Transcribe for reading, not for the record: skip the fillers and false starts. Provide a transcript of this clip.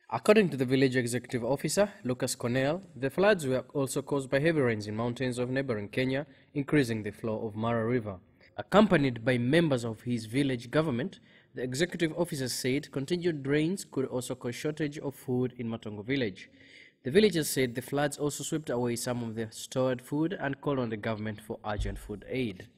According to the village executive officer, Lucas Cornell, the floods were also caused by heavy rains in mountains of neighboring Kenya, increasing the flow of Mara River. Accompanied by members of his village government, the executive officer said continued rains could also cause shortage of food in Matongo village. The villagers said the floods also swept away some of their stored food and called on the government for urgent food aid.